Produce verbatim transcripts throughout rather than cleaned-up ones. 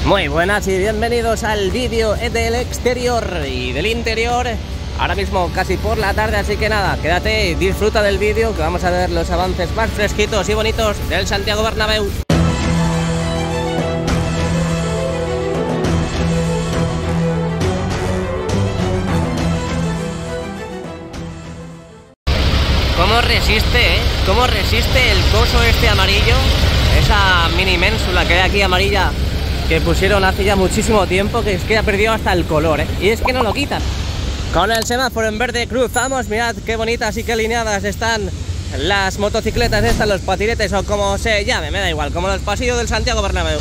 Muy buenas y bienvenidos al vídeo del exterior y del interior. Ahora mismo casi por la tarde, así que nada, quédate y disfruta del vídeo que vamos a ver los avances más fresquitos y bonitos del Santiago Bernabéu. ¿Cómo resiste, eh? ¿Cómo resiste el coso este amarillo? Esa mini ménsula que hay aquí amarilla que pusieron hace ya muchísimo tiempo, que es que ha perdido hasta el color, ¿eh? Y es que no lo quitan. Con el semáforo en verde cruzamos, mirad qué bonitas y qué alineadas están las motocicletas estas, los patinetes o como se llame, me da igual, como los pasillos del Santiago Bernabéu.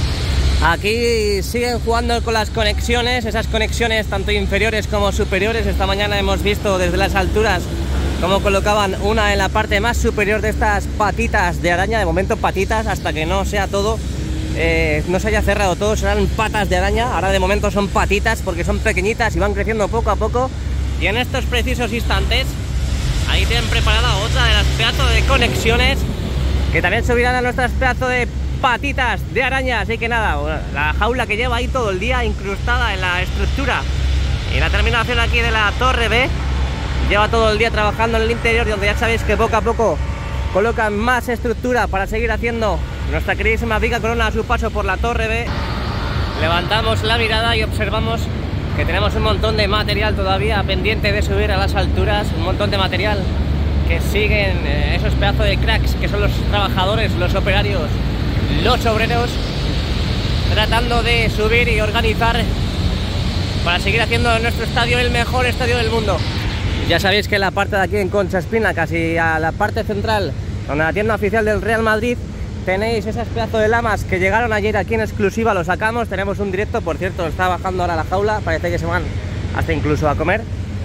Aquí siguen jugando con las conexiones, esas conexiones tanto inferiores como superiores. Esta mañana hemos visto desde las alturas cómo colocaban una en la parte más superior de estas patitas de araña, de momento patitas, hasta que no sea todo, eh, no se haya cerrado todo, serán patas de araña. Ahora de momento son patitas porque son pequeñitas y van creciendo poco a poco. Y en estos precisos instantes, ahí tienen preparada otra de las pedazos de conexiones que también subirán a nuestras pedazos de patitas de araña. Así que nada, la jaula que lleva ahí todo el día incrustada en la estructura y la terminación aquí de la torre B. Lleva todo el día trabajando en el interior, donde ya sabéis que poco a poco colocan más estructura para seguir haciendo nuestra queridísima Viga Corona a su paso por la torre B. Levantamos la mirada y observamos que tenemos un montón de material todavía pendiente de subir a las alturas, un montón de material que siguen eh, esos pedazos de cracks que son los trabajadores, los operarios, los obreros, tratando de subir y organizar para seguir haciendo de nuestro estadio el mejor estadio del mundo. Ya sabéis que en la parte de aquí en Concha Espina, casi a la parte central, donde la tienda oficial del Real Madrid, tenéis esas pedazos de lamas que llegaron ayer aquí en exclusiva, lo sacamos, tenemos un directo, por cierto, está bajando ahora la jaula, parece que se van hasta incluso a comer.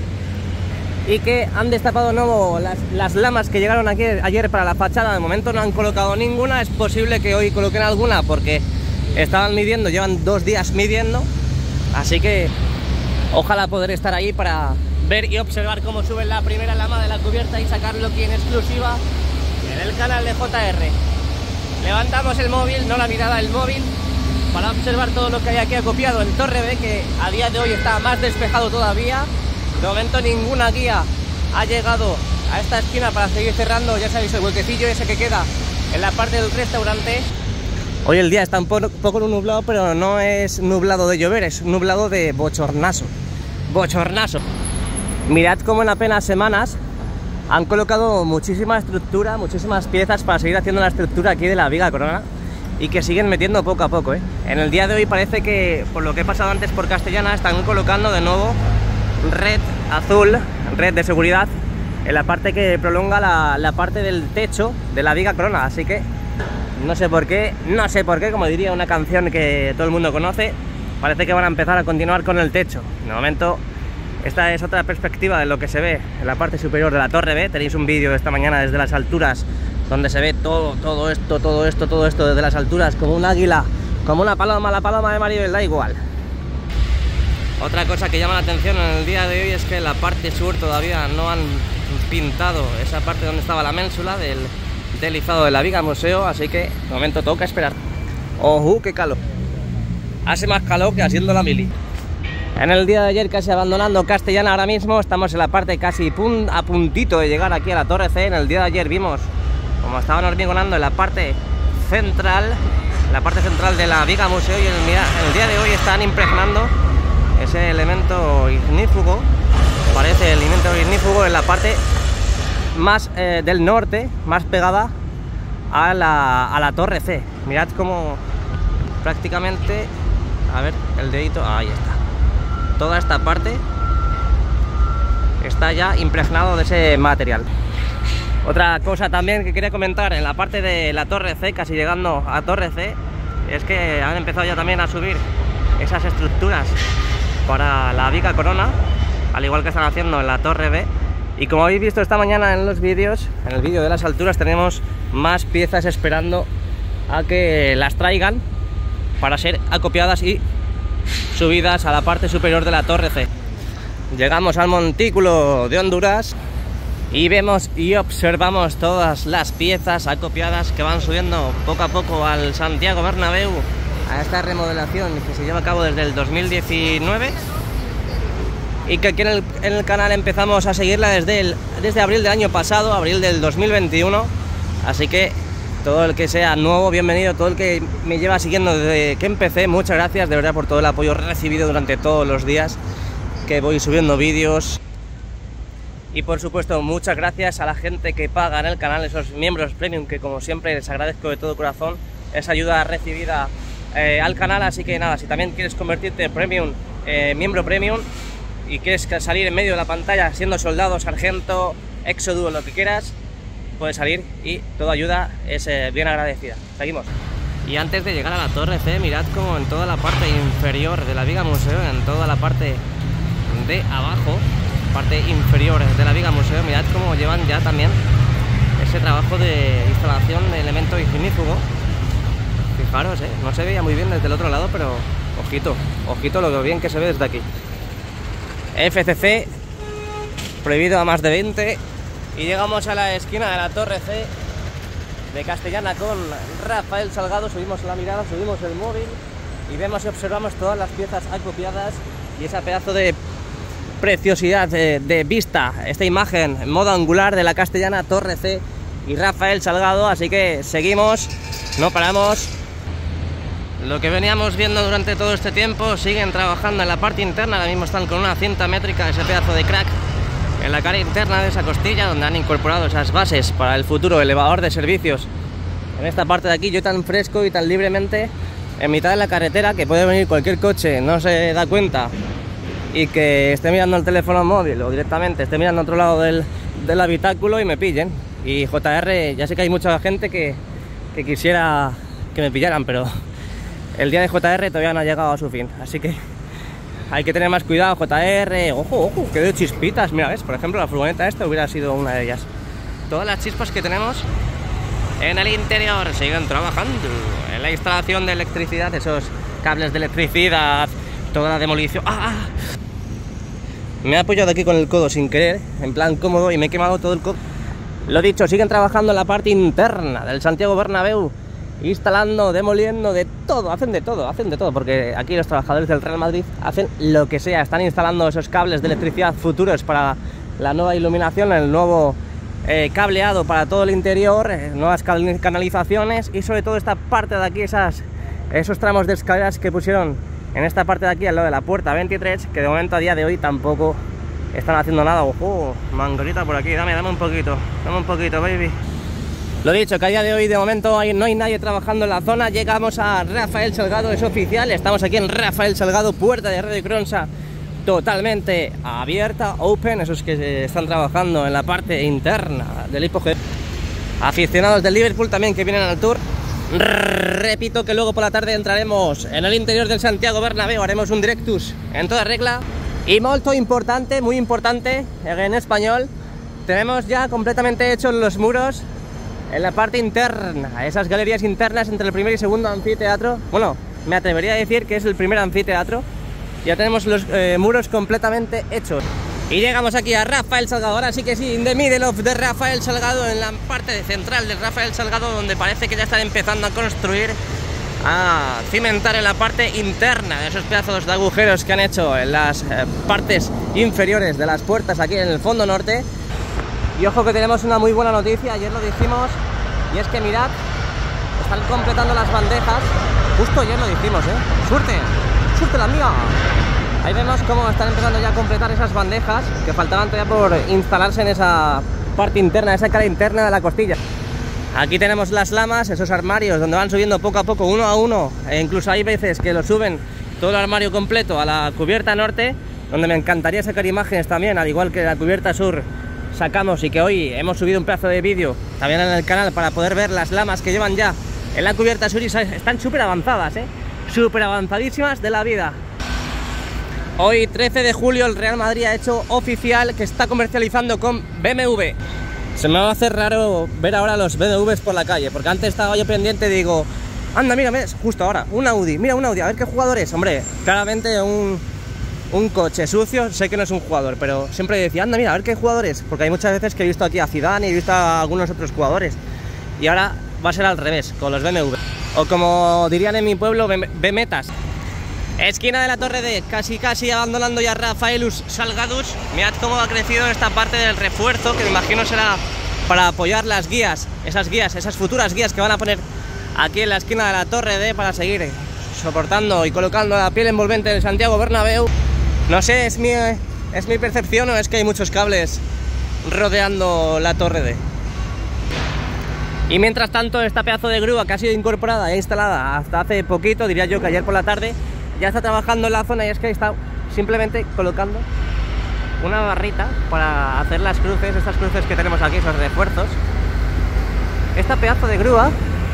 Y que han destapado de nuevo las, las lamas que llegaron aquí ayer para la fachada. De momento no han colocado ninguna, es posible que hoy coloquen alguna porque estaban midiendo, llevan dos días midiendo, así que ojalá poder estar ahí para ver y observar cómo sube la primera lama de la cubierta y sacarlo aquí en exclusiva en el canal de J R. Levantamos el móvil, no la mirada, el móvil, para observar todo lo que hay aquí acopiado en Torre B, que a día de hoy está más despejado todavía. De momento ninguna guía ha llegado a esta esquina para seguir cerrando, ya sabéis, el huequecillo ese que queda en la parte del restaurante. Hoy el día está un poco, poco nublado, pero no es nublado de llover, es nublado de bochornazo. Bochornazo. Mirad cómo en apenas semanas han colocado muchísima estructura, muchísimas piezas para seguir haciendo la estructura aquí de la Viga Corona y que siguen metiendo poco a poco, ¿eh? En el día de hoy parece que, por lo que he pasado antes por Castellana, están colocando de nuevo red azul, red de seguridad, en la parte que prolonga la, la parte del techo de la Viga Corona. Así que no sé por qué, no sé por qué, como diría una canción que todo el mundo conoce, parece que van a empezar a continuar con el techo. De momento, esta es otra perspectiva de lo que se ve en la parte superior de la torre B. Tenéis un vídeo de esta mañana desde las alturas donde se ve todo, todo esto, todo esto, todo esto desde las alturas, como un águila, como una paloma, la paloma de Maribel, da igual. Otra cosa que llama la atención en el día de hoy es que en la parte sur todavía no han pintado esa parte donde estaba la ménsula del, del izado de la Viga Museo, así que de momento toca esperar. ¡Ojú, qué calor! Hace más calor que haciendo la mili. En el día de ayer, casi abandonando Castellana, ahora mismo estamos en la parte casi pun a puntito de llegar aquí a la Torre C. En el día de ayer vimos como estaban hormigonando en la parte central, la parte central de la Viga Museo, y el, mira, el día de hoy están impregnando ese elemento ignífugo, parece el elemento ignífugo en la parte más eh, del norte, más pegada a la, a la Torre C. Mirad cómo prácticamente, a ver, el dedito, ahí está. Toda esta parte está ya impregnado de ese material. Otra cosa también que quería comentar en la parte de la Torre C, casi llegando a Torre C, es que han empezado ya también a subir esas estructuras para la Viga Corona, al igual que están haciendo en la Torre B. Y como habéis visto esta mañana en los vídeos, en el vídeo de las alturas, tenemos más piezas esperando a que las traigan para ser acopiadas y subidas a la parte superior de la Torre C. Llegamos al montículo de Honduras y vemos y observamos todas las piezas acopiadas que van subiendo poco a poco al Santiago Bernabéu a esta remodelación que se lleva a cabo desde el dos mil diecinueve y que aquí en el, en el canal empezamos a seguirla desde, el, desde abril del año pasado, abril del dos mil veintiuno. Así que todo el que sea nuevo, bienvenido. Todo el que me lleva siguiendo desde que empecé, muchas gracias de verdad por todo el apoyo recibido durante todos los días que voy subiendo vídeos. Y por supuesto, muchas gracias a la gente que paga en el canal, esos miembros premium, que como siempre les agradezco de todo corazón esa ayuda recibida eh, al canal. Así que nada, si también quieres convertirte en premium, eh, miembro premium, y quieres salir en medio de la pantalla siendo soldado, sargento, exoduo, lo que quieras, puedes salir y toda ayuda es eh, bien agradecida. Seguimos. Y antes de llegar a la Torre C, mirad como en toda la parte inferior de la viga museo, en toda la parte de abajo, parte inferior de la viga museo, mirad cómo llevan ya también ese trabajo de instalación de elemento ignífugo. Fijaros, eh, no se veía muy bien desde el otro lado, pero ojito, ojito lo bien que se ve desde aquí. F C C, prohibido a más de veinte. Y llegamos a la esquina de la Torre C de Castellana con Rafael Salgado. Subimos la mirada, subimos el móvil y vemos y observamos todas las piezas acopiadas y esa pedazo de preciosidad de, de vista, esta imagen en modo angular de la Castellana, Torre C y Rafael Salgado. Así que seguimos, no paramos. Lo que veníamos viendo durante todo este tiempo, siguen trabajando en la parte interna. Ahora mismo están con una cinta métrica, ese pedazo de crack en la cara interna de esa costilla, donde han incorporado esas bases para el futuro elevador de servicios. En esta parte de aquí, yo tan fresco y tan libremente en mitad de la carretera, que puede venir cualquier coche, no se da cuenta, y que esté mirando el teléfono móvil o directamente esté mirando a otro lado del, del habitáculo y me pillen. Y J R, ya sé que hay mucha gente que, que quisiera que me pillaran, pero el día de J R todavía no ha llegado a su fin, así que hay que tener más cuidado. J R, ojo, ojo, que de chispitas. Mira, ves, por ejemplo, la furgoneta esta hubiera sido una de ellas. Todas las chispas que tenemos en el interior siguen trabajando en la instalación de electricidad, esos cables de electricidad, toda la demolición. ¡Ah! Me he apoyado aquí con el codo sin querer, en plan cómodo, y me he quemado todo el codo. Lo dicho, siguen trabajando en la parte interna del Santiago Bernabéu, instalando, demoliendo, de todo, hacen de todo, hacen de todo, porque aquí los trabajadores del Real Madrid hacen lo que sea. Están instalando esos cables de electricidad futuros para la nueva iluminación, el nuevo eh, cableado para todo el interior, eh, nuevas canalizaciones y sobre todo esta parte de aquí, esas, esos tramos de escaleras que pusieron en esta parte de aquí al lado de la puerta veintitrés, que de momento a día de hoy tampoco están haciendo nada. Ojo, manguerita por aquí, dame, dame un poquito, dame un poquito, baby. Lo dicho, que a día de hoy de momento no hay nadie trabajando en la zona. Llegamos a Rafael Salgado, es oficial, estamos aquí en Rafael Salgado, puerta de Radio Cronsa totalmente abierta, open, esos que están trabajando en la parte interna del hipogeo. Aficionados del Liverpool también que vienen al tour. Repito que luego por la tarde entraremos en el interior del Santiago Bernabéu, haremos un directus en toda regla. Y molto importante, muy importante, en español, tenemos ya completamente hechos los muros en la parte interna, esas galerías internas entre el primer y segundo anfiteatro. Bueno, me atrevería a decir que es el primer anfiteatro. Ya tenemos los eh, muros completamente hechos. Y llegamos aquí a Rafael Salgado, ahora sí que sí, in the middle of de Rafael Salgado, en la parte central de Rafael Salgado, donde parece que ya están empezando a construir, a cimentar en la parte interna de esos pedazos de agujeros que han hecho en las eh, partes inferiores de las puertas aquí en el fondo norte. Y ojo que tenemos una muy buena noticia, ayer lo dijimos, y es que mirad, están completando las bandejas, justo ayer lo dijimos, ¿eh? ¡Suerte! ¡Suerte la mía! Ahí vemos cómo están empezando ya a completar esas bandejas que faltaban todavía por instalarse en esa parte interna, esa cara interna de la costilla. Aquí tenemos las lamas, esos armarios donde van subiendo poco a poco, uno a uno, e incluso hay veces que lo suben todo el armario completo a la cubierta norte, donde me encantaría sacar imágenes también, al igual que la cubierta sur sacamos, y que hoy hemos subido un pedazo de vídeo también en el canal para poder ver las lamas que llevan ya en la cubierta sur y están súper avanzadas, ¿eh? Súper avanzadísimas de la vida. Hoy, trece de julio, el Real Madrid ha hecho oficial que está comercializando con B M W. Se me va a hacer raro ver ahora los B M Ws por la calle, porque antes estaba yo pendiente, digo, anda, mira, ves, justo ahora, un Audi, mira un Audi, a ver qué jugador es. Hombre, claramente un, un coche sucio, sé que no es un jugador, pero siempre decía, anda, mira, a ver qué jugador es, porque hay muchas veces que he visto aquí a Zidane y he visto a algunos otros jugadores. Y ahora va a ser al revés, con los B M W. o como dirían en mi pueblo, bemetas. Esquina de la Torre D, casi casi abandonando ya Rafaelus Salgadus. Mirad cómo ha crecido esta parte del refuerzo, que me imagino será para apoyar las guías, esas guías, esas futuras guías que van a poner aquí en la esquina de la Torre D para seguir soportando y colocando la piel envolvente del Santiago Bernabéu. No sé, es mi, es mi percepción o es que hay muchos cables rodeando la Torre D. Y mientras tanto, esta pedazo de grúa que ha sido incorporada e instalada hasta hace poquito, diría yo que ayer por la tarde, ya está trabajando en la zona y es que está simplemente colocando una barrita para hacer las cruces, estas cruces que tenemos aquí, esos refuerzos. Esta pedazo de grúa,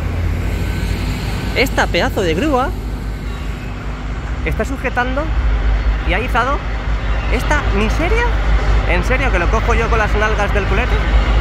esta pedazo de grúa está sujetando y ha izado esta miseria. ¿En serio que lo cojo yo con las nalgas del culete?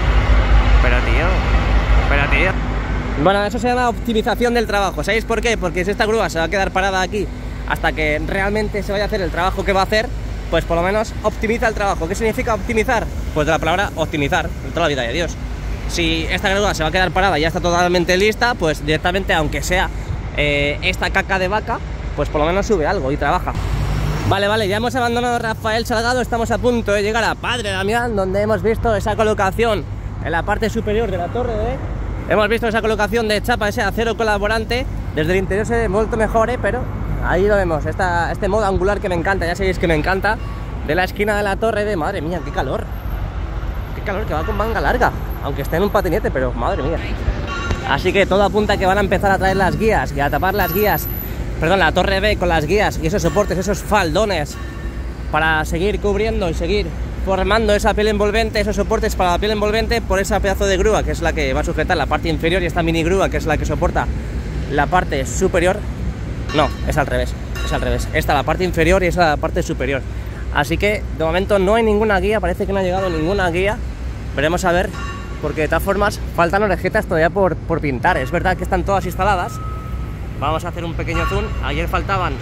Pero tío, pero tío. Bueno, eso se llama optimización del trabajo. ¿Sabéis por qué? Porque si esta grúa se va a quedar parada aquí hasta que realmente se vaya a hacer el trabajo que va a hacer, pues por lo menos optimiza el trabajo. ¿Qué significa optimizar? Pues de la palabra optimizar, de toda la vida de Dios. Si esta grúa se va a quedar parada y ya está totalmente lista, pues directamente, aunque sea eh, esta caca de vaca, pues por lo menos sube algo y trabaja. Vale, vale, ya hemos abandonado Rafael Salgado, estamos a punto de llegar a Padre Damián, donde hemos visto esa colocación en la parte superior de la torre, ¿eh? Hemos visto esa colocación de chapa, ese acero colaborante. Desde el interior se ve mucho mejor, ¿eh? Pero ahí lo vemos, esta, este modo angular que me encanta, ya sabéis que me encanta, de la esquina de la torre de... Madre mía, qué calor. Qué calor, que va con manga larga, aunque esté en un patinete, pero madre mía. Así que todo apunta a que van a empezar a traer las guías y a tapar las guías, perdón, la torre B con las guías y esos soportes, esos faldones, para seguir cubriendo y seguir formando esa piel envolvente, esos soportes para la piel envolvente por esa pedazo de grúa que es la que va a sujetar la parte inferior y esta mini grúa que es la que soporta la parte superior. No, es al revés, es al revés. Esta la parte inferior y esa la parte superior. Así que de momento no hay ninguna guía, parece que no ha llegado ninguna guía. Veremos a ver, porque de todas formas faltan orejetas todavía por, por pintar. Es verdad que están todas instaladas. Vamos a hacer un pequeño zoom. Ayer faltaban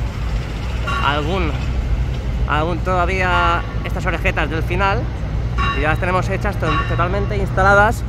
algún, algún todavía estas orejetas del final y ya las tenemos hechas totalmente instaladas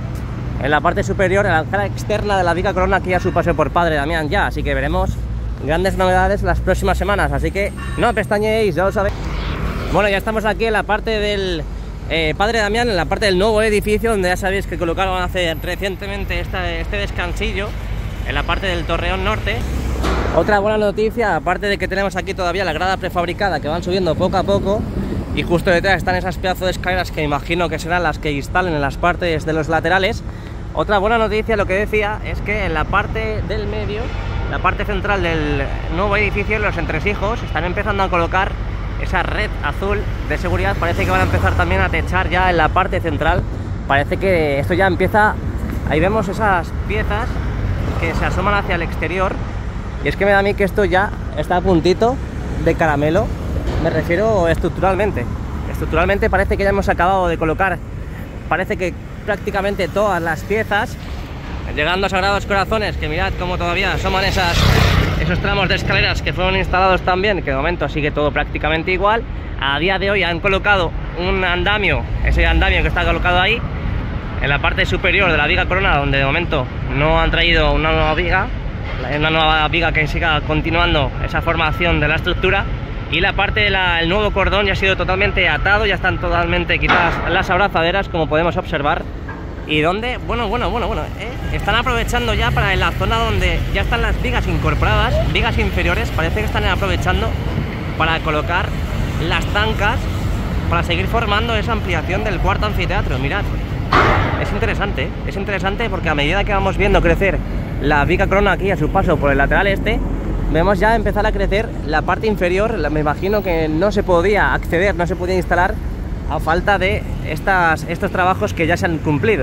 en la parte superior, en la cara externa de la viga corona, aquí a su paso por Padre Damián ya. Así que veremos grandes novedades las próximas semanas, así que no pestañeéis, ya lo sabéis. Bueno, ya estamos aquí en la parte del eh, Padre Damián, en la parte del nuevo edificio, donde ya sabéis que colocaron hace recientemente esta, este descansillo en la parte del Torreón Norte. Otra buena noticia, aparte de que tenemos aquí todavía la grada prefabricada que van subiendo poco a poco, y justo detrás están esas pedazos de escaleras que imagino que serán las que instalen en las partes de los laterales. Otra buena noticia, lo que decía, es que en la parte del medio, la parte central del nuevo edificio, los entresijos, están empezando a colocar esa red azul de seguridad. Parece que van a empezar también a techar ya en la parte central. Parece que esto ya empieza. Ahí vemos esas piezas que se asoman hacia el exterior. Y es que me da a mí que esto ya está a puntito de caramelo. Me refiero estructuralmente. Estructuralmente parece que ya hemos acabado de colocar, parece que prácticamente todas las piezas, llegando a Sagrados Corazones, que mirad cómo todavía asoman esas, esos tramos de escaleras que fueron instalados también, que de momento sigue todo prácticamente igual. A día de hoy han colocado un andamio, ese andamio que está colocado ahí, en la parte superior de la viga corona, donde de momento no han traído una nueva viga, una nueva viga que siga continuando esa formación de la estructura. Y la parte del nuevo cordón ya ha sido totalmente atado, ya están totalmente quitadas las abrazaderas, como podemos observar. Y donde, bueno, bueno, bueno, bueno, ¿eh? están aprovechando ya para en la zona donde ya están las vigas incorporadas, vigas inferiores, parece que están aprovechando para colocar las zancas para seguir formando esa ampliación del cuarto anfiteatro. Mirad, es interesante, ¿eh? es interesante porque a medida que vamos viendo crecer la viga corona aquí a su paso por el lateral este, vemos ya empezar a crecer la parte inferior. Me imagino que no se podía acceder, no se podía instalar a falta de estas, estos trabajos que ya se han cumplido.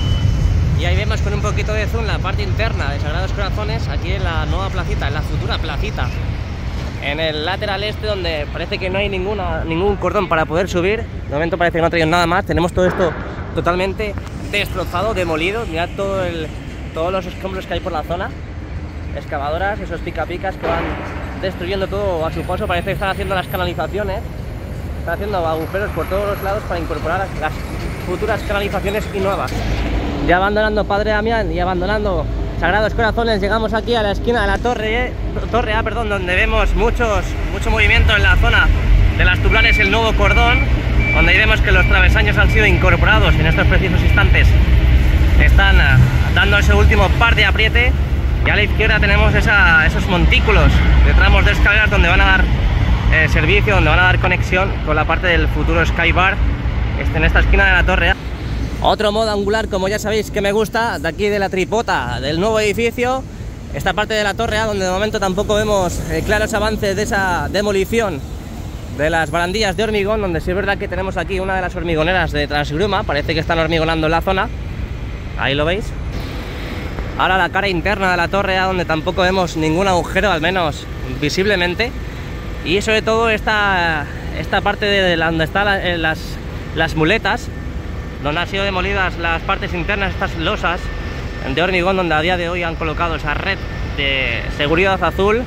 Y ahí vemos con un poquito de zoom la parte interna de Sagrados Corazones, aquí en la nueva placita, en la futura placita, en el lateral este, donde parece que no hay ninguna, ningún cordón para poder subir. De momento parece que no ha traído nada más. Tenemos todo esto totalmente destrozado, demolido. Mirad todo el, todos los escombros que hay por la zona. Excavadoras, esos pica picas que van destruyendo todo a su paso. Parece que están haciendo las canalizaciones, están haciendo agujeros por todos los lados para incorporar las futuras canalizaciones y nuevas. Ya abandonando Padre Damián y abandonando Sagrados Corazones, llegamos aquí a la esquina de la Torre, eh, Torre A, perdón, donde vemos muchos, mucho movimiento en la zona de las tubulares y el nuevo cordón, donde vemos que los travesaños han sido incorporados en estos precisos instantes. Están uh, dando ese último par de apriete, y a la izquierda tenemos esa, esos montículos de tramos de escaleras donde van a dar eh, servicio, donde van a dar conexión con la parte del futuro Skybar, este, en esta esquina de la Torre A. Otro modo angular, como ya sabéis que me gusta, de aquí de la tripota del nuevo edificio, esta parte de la Torre A, donde de momento tampoco vemos eh, claros avances de esa demolición de las barandillas de hormigón, donde sí es verdad que tenemos aquí una de las hormigoneras de Transgruma, parece que están hormigonando en la zona, ahí lo veis. Ahora la cara interna de la Torre A, donde tampoco vemos ningún agujero, al menos visiblemente, y sobre todo esta, esta parte de la, donde están la, las, las muletas, donde han sido demolidas las partes internas, estas losas de hormigón, donde a día de hoy han colocado esa red de seguridad azul,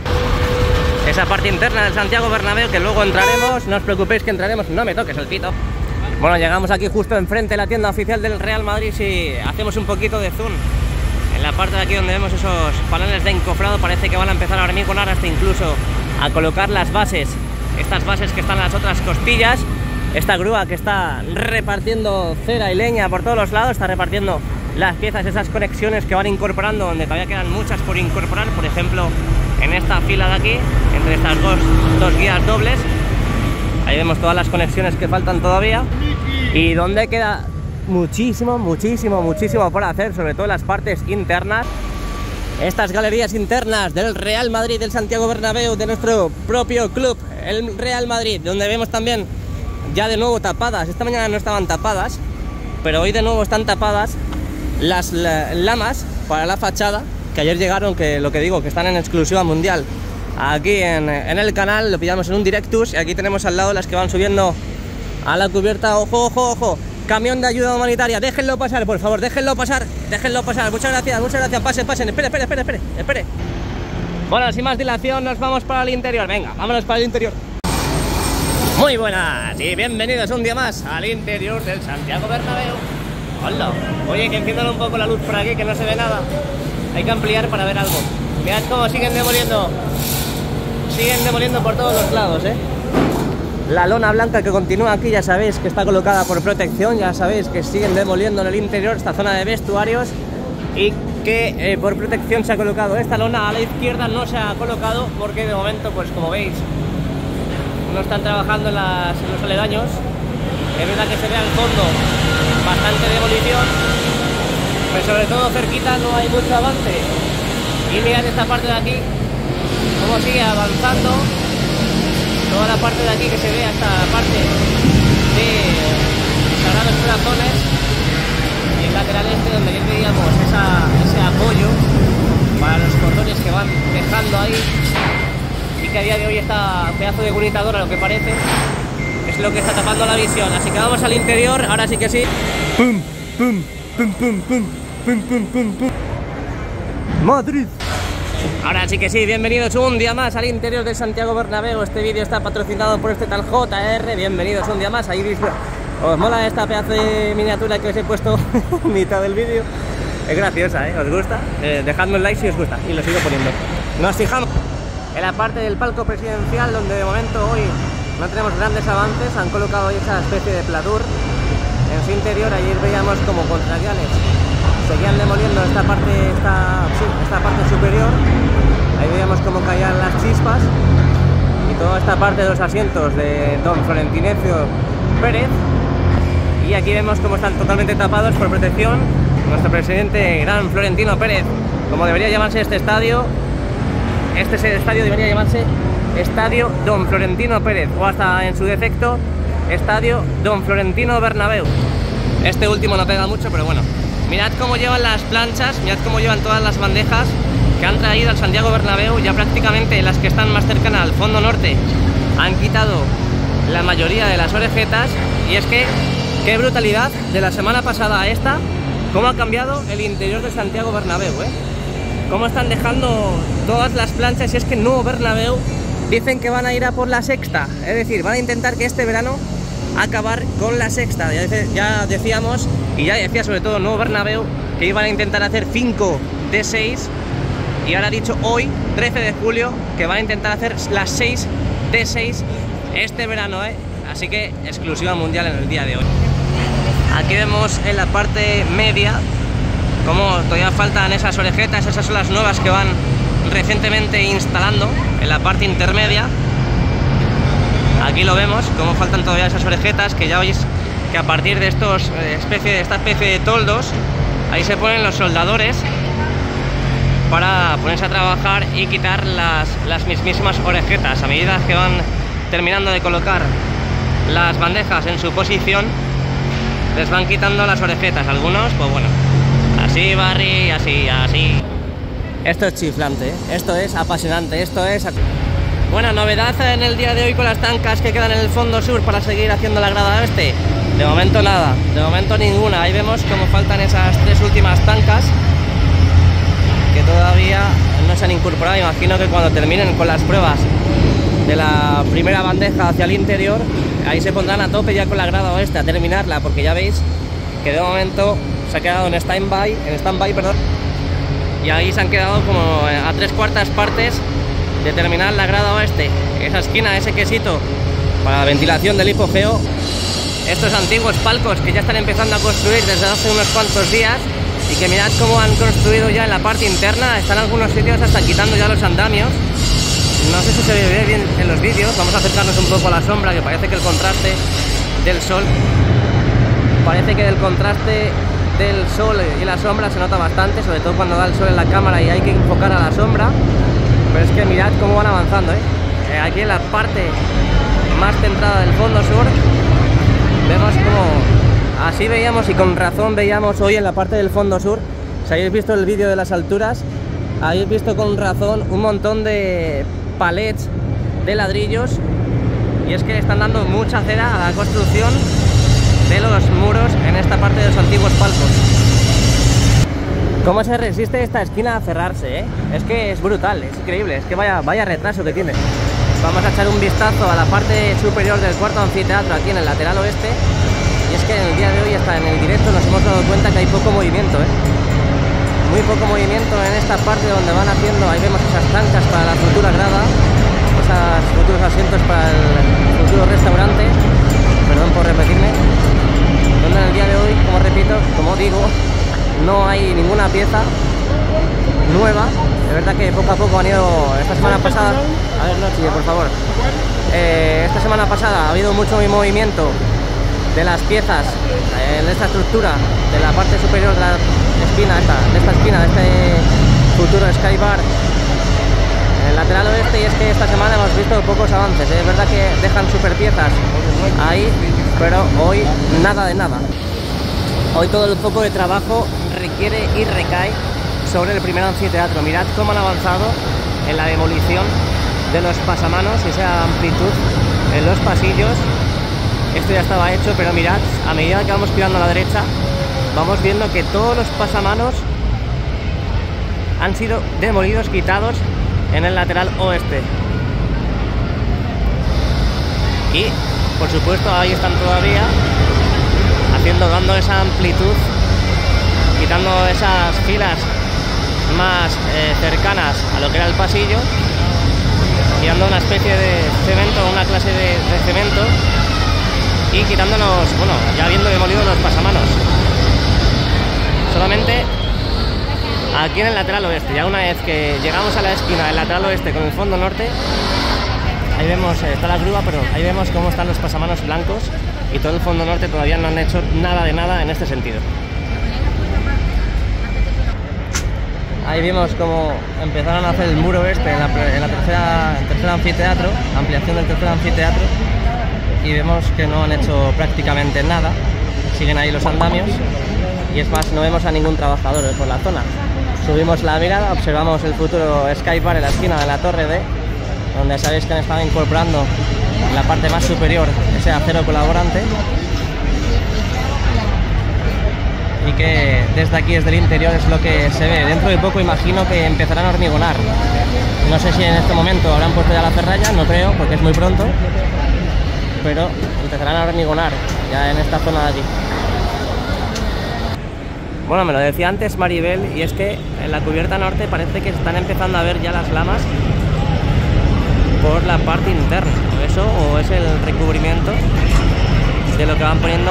esa parte interna del Santiago Bernabéu, que luego entraremos, no os preocupéis que entraremos, no me toques el pito. Bueno, llegamos aquí justo enfrente de la tienda oficial del Real Madrid y hacemos un poquito de zoom. En la parte de aquí donde vemos esos paneles de encofrado, parece que van a empezar a hormigonar hasta incluso a colocar las bases, estas bases que están en las otras costillas. Esta grúa que está repartiendo cera y leña por todos los lados, está repartiendo las piezas, esas conexiones que van incorporando, donde todavía quedan muchas por incorporar, por ejemplo, en esta fila de aquí, entre estas dos, dos guías dobles, ahí vemos todas las conexiones que faltan todavía, y donde queda muchísimo, muchísimo, muchísimo por hacer, sobre todo en las partes internas, estas galerías internas del Real Madrid, del Santiago Bernabéu, de nuestro propio club, el Real Madrid, donde vemos también ya de nuevo tapadas. Esta mañana no estaban tapadas, pero hoy de nuevo están tapadas las lamas para la fachada, que ayer llegaron, que lo que digo, que están en exclusiva mundial aquí en, en el canal, lo pillamos en un Directus, y aquí tenemos al lado las que van subiendo a la cubierta. Ojo, ojo, ojo, camión de ayuda humanitaria, déjenlo pasar, por favor, déjenlo pasar, déjenlo pasar, muchas gracias, muchas gracias, pasen, pasen, espere, espere, espere, espere, espere. Bueno, sin más dilación, nos vamos para el interior, venga, vámonos para el interior. Muy buenas y bienvenidos un día más al interior del Santiago Bernabéu. Hola. Oye, que enciendan un poco la luz por aquí, que no se ve nada. Hay que ampliar para ver algo. Mirad cómo siguen demoliendo. Siguen demoliendo por todos los lados, ¿eh? La lona blanca que continúa aquí, ya sabéis que está colocada por protección. Ya sabéis que siguen demoliendo en el interior esta zona de vestuarios, y que eh, por protección se ha colocado esta lona. A la izquierda no se ha colocado porque de momento, pues como veis, no están trabajando en, las, en los aledaños. Es verdad que se ve al fondo bastante demolición, pero sobre todo cerquita no hay mucho avance. Y mirad esta parte de aquí, cómo sigue avanzando. Toda la parte de aquí que se ve hasta la parte de Sagrados Corazones, y el lateral este donde ya veíamos esa, ese apoyo para los cordones que van dejando ahí, y que a día de hoy está pedazo de gunitadora, lo que parece, es lo que está tapando la visión. Así que vamos al interior, ahora sí que sí. Pum, pum, pum, pum, pum, pum, pum, pum, pum. Madrid. Ahora sí que sí, bienvenidos un día más al interior de Santiago Bernabéu. Este vídeo está patrocinado por este tal J R. Bienvenidos un día más. Ahí os mola esta pedazo de miniatura que os he puesto en mitad del vídeo. Es graciosa, ¿eh? ¿Os gusta? Eh, dejadme un like si os gusta y lo sigo poniendo. Nos fijamos en la parte del palco presidencial, donde de momento hoy no tenemos grandes avances. Han colocado hoy esa especie de pladur en su interior. Ayer veíamos como contraguiales seguían demoliendo esta parte, esta, sí, esta parte superior. Ahí veíamos cómo caían las chispas, y toda esta parte de los asientos de don Florentinecio Pérez. Y aquí vemos cómo están totalmente tapados por protección. Nuestro presidente, gran Florentino Pérez, como debería llamarse este estadio. Este estadio debería llamarse Estadio Don Florentino Pérez, o hasta en su defecto Estadio Don Florentino Bernabéu. Este último no pega mucho, pero bueno. Mirad cómo llevan las planchas, mirad cómo llevan todas las bandejas que han traído al Santiago Bernabéu. Ya prácticamente las que están más cercanas al fondo norte han quitado la mayoría de las orejetas. Y es que, qué brutalidad, de la semana pasada a esta, cómo ha cambiado el interior del Santiago Bernabéu, ¿eh? Cómo están dejando todas las planchas. Y es que el nuevo Bernabéu dicen que van a ir a por la sexta, es decir, van a intentar que este verano acabar con la sexta. Ya, ya decíamos, y ya decía sobre todo el nuevo Bernabéu, que iban a intentar hacer cinco D seis. Y ahora ha dicho hoy, trece de julio, que van a intentar hacer las seis D seis este verano, ¿eh? Así que exclusiva mundial en el día de hoy. Aquí vemos en la parte media como todavía faltan esas orejetas, esas son las nuevas que van recientemente instalando en la parte intermedia. Aquí lo vemos, como faltan todavía esas orejetas, que ya veis que a partir de estos, especie, de esta especie de toldos, ahí se ponen los soldadores para ponerse a trabajar y quitar las, las mismísimas orejetas. A medida que van terminando de colocar las bandejas en su posición, les van quitando las orejetas. Algunos, pues bueno, así Barry, así, así. Esto es chiflante, ¿eh? Esto es apasionante, esto es... Bueno, novedad en el día de hoy con las tancas que quedan en el fondo sur para seguir haciendo la grada oeste. De momento nada, de momento ninguna. Ahí vemos cómo faltan esas tres últimas tancas que todavía no se han incorporado. Imagino que cuando terminen con las pruebas de la primera bandeja hacia el interior, ahí se pondrán a tope ya con la grada oeste a terminarla, porque ya veis que de momento se ha quedado en stand-by, en stand-by, perdón, y ahí se han quedado como a tres cuartas partes de terminar la grada oeste. Esa esquina, ese quesito para la ventilación del hipogeo, estos antiguos palcos que ya están empezando a construir desde hace unos cuantos días. Y que mirad cómo han construido ya en la parte interna. Están algunos sitios hasta quitando ya los andamios. No sé si se ve bien en los vídeos. Vamos a acercarnos un poco a la sombra, que parece que el contraste del sol Parece que del contraste del sol y la sombra se nota bastante, sobre todo cuando da el sol en la cámara y hay que enfocar a la sombra. Pero es que mirad cómo van avanzando, ¿eh? Eh, aquí en la parte más centrada del fondo sur vemos como... Así veíamos, y con razón veíamos hoy en la parte del fondo sur, si habéis visto el vídeo de las alturas, habéis visto con razón un montón de palets de ladrillos, y es que están dando mucha cera a la construcción de los muros en esta parte de los antiguos palcos. ¿Cómo se resiste esta esquina a cerrarse, eh? Es que es brutal, es increíble, es que vaya, vaya retraso que tiene. Vamos a echar un vistazo a la parte superior del cuarto anfiteatro aquí en el lateral oeste. Y es que en el día de hoy, hasta en el directo, nos hemos dado cuenta que hay poco movimiento, ¿eh? Muy poco movimiento en esta parte donde van haciendo. Ahí vemos esas tancas para la futura grada, esos futuros asientos para el futuro restaurante, perdón por repetirme, donde en el día de hoy, como repito, como digo, no hay ninguna pieza nueva. De verdad que poco a poco han ido. Esta semana pasada, a ver, no, sí, por favor, eh, esta semana pasada ha habido mucho movimiento de las piezas en esta estructura de la parte superior de la esquina, esta, de esta esquina, de este futuro Skybar en el lateral oeste. Y es que esta semana hemos visto pocos avances, ¿eh? Es verdad que dejan super piezas ahí, pero hoy nada de nada. Hoy todo el foco de trabajo requiere y recae sobre el primer anfiteatro. Mirad cómo han avanzado en la demolición de los pasamanos y esa amplitud en los pasillos. Esto ya estaba hecho, pero mirad, a medida que vamos girando a la derecha, vamos viendo que todos los pasamanos han sido demolidos, quitados en el lateral oeste. Y, por supuesto, ahí están todavía, haciendo, dando esa amplitud, quitando esas filas más eh, cercanas a lo que era el pasillo, y dando una especie de cemento, una clase de, de cemento, y quitándonos, bueno, ya habiendo demolido los pasamanos. Solamente aquí en el lateral oeste, ya una vez que llegamos a la esquina del lateral oeste con el fondo norte, ahí vemos, está la grúa, pero ahí vemos cómo están los pasamanos blancos, y todo el fondo norte todavía no han hecho nada de nada en este sentido. Ahí vimos cómo empezaron a hacer el muro este en la, en la tercera, el tercer anfiteatro, ampliación del tercer anfiteatro, y vemos que no han hecho prácticamente nada, siguen ahí los andamios, y es más, no vemos a ningún trabajador por la zona. Subimos la mirada, observamos el futuro Skybar en la esquina de la torre D, donde sabéis que han estado incorporando en la parte más superior ese acero colaborante, y que desde aquí, desde el interior, es lo que se ve. Dentro de poco imagino que empezarán a hormigonar. No sé si en este momento habrán puesto ya la ferralla, no creo, porque es muy pronto, pero empezarán a hormigonar ya en esta zona de aquí. Bueno, me lo decía antes Maribel, y es que en la cubierta norte parece que están empezando a ver ya las lamas por la parte interna. Eso o es el recubrimiento de lo que van poniendo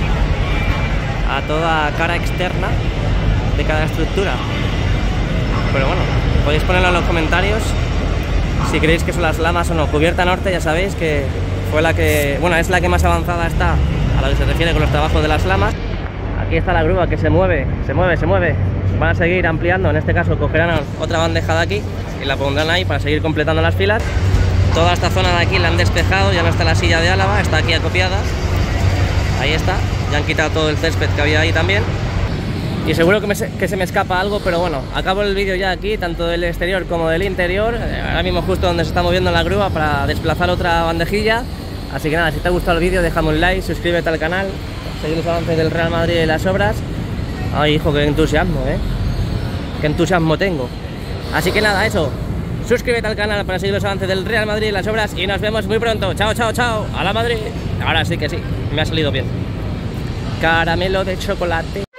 a toda cara externa de cada estructura. Pero bueno, podéis ponerlo en los comentarios si creéis que son las lamas o no. Cubierta norte, ya sabéis que fue la que, bueno, es la que más avanzada está a lo que se refiere con los trabajos de las lamas. Aquí está la grúa que se mueve, se mueve, se mueve. Van a seguir ampliando, en este caso cogerán otra bandeja de aquí y la pondrán ahí para seguir completando las filas. Toda esta zona de aquí la han despejado, ya no está la silla de Álava, está aquí acopiada. Ahí está, ya han quitado todo el césped que había ahí también. Y seguro que, me, que se me escapa algo, pero bueno, acabo el vídeo ya aquí, tanto del exterior como del interior. Ahora mismo justo donde se está moviendo la grúa para desplazar otra bandejilla. Así que nada, si te ha gustado el vídeo, déjame un like, suscríbete al canal, seguir los avances del Real Madrid y las obras. Ay, hijo, qué entusiasmo, ¿eh? Qué entusiasmo tengo. Así que nada, eso. Suscríbete al canal para seguir los avances del Real Madrid y las obras. Y nos vemos muy pronto. Chao, chao, chao. A la Madrid. Ahora sí que sí, me ha salido bien. Caramelo de chocolate.